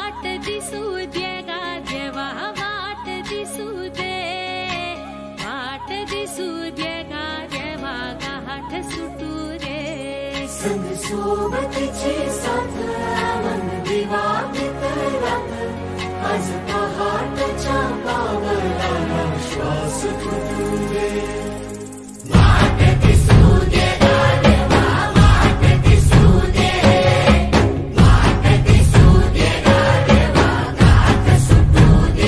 वाट दिसू दे गा देवा वाट दिसू दे वाट दिसू दे गा देवा गाठ सुटू रे संग सोबतीची साथ मन दिवा मित्रात आज पहाटच्या पावलाला श्वास फुटू दे वाट दिसू दे गा देवा वाट दिसू दे वाट दिसू दे गा देवा गाठ सुटू दे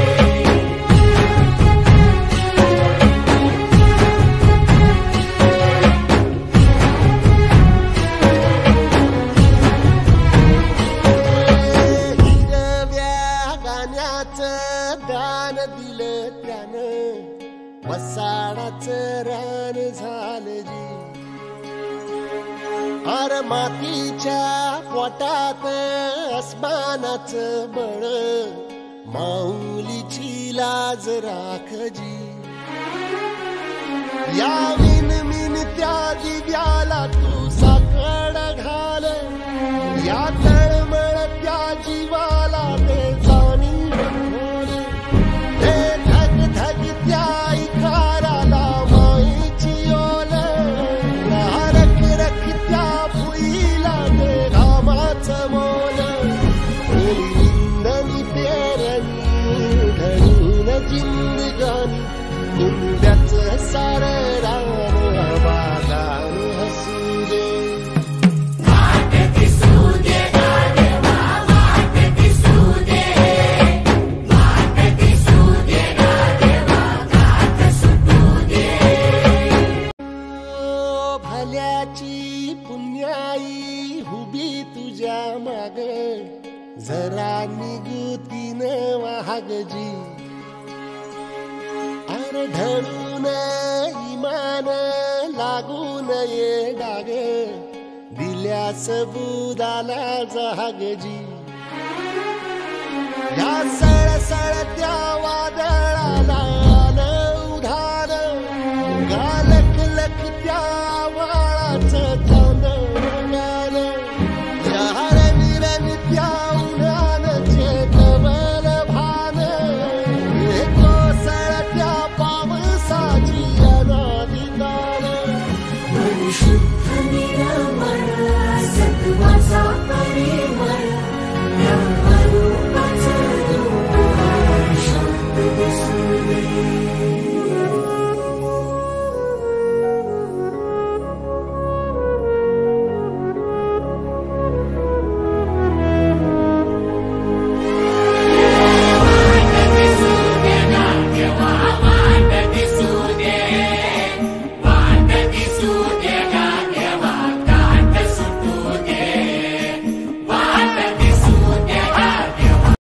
दान दिलं त्यानं वसाडाचं रान झालं जी अर मातीच्या पोटात अस्मानाचं बळ माऊलीची लाज राख जी या मिन त्या दिव्याला तू साकड घाल या तळमळ त्या जीवाला ते जिंदगानी मुंड्याचं सार रान बागान हसू दे वाट दिसू दे गा देवा वाट दिसू दे वाट दिसू दे गा देवा गाठ सुटू दे भल्याची पुण्याई हुबी तुझ्या माग जरा निगुतीन वाहगजी ढळून इमान लागून ये डाग दिल्या सबुदाला जहागजी या सळसळत्या वादळ